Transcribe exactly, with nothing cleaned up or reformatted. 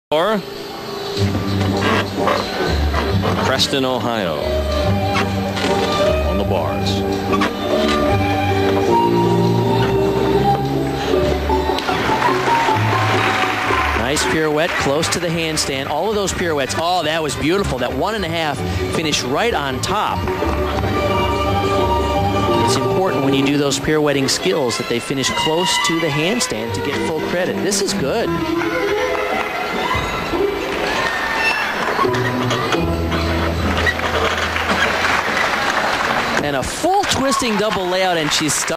Preston, Ohio, on the bars. Nice pirouette, close to the handstand. All of those pirouettes, oh, that was beautiful. That one and a half finished right on top. It's important when you do those pirouetting skills that they finish close to the handstand to get full credit. This is good. And a full twisting double layout, and she's stuck.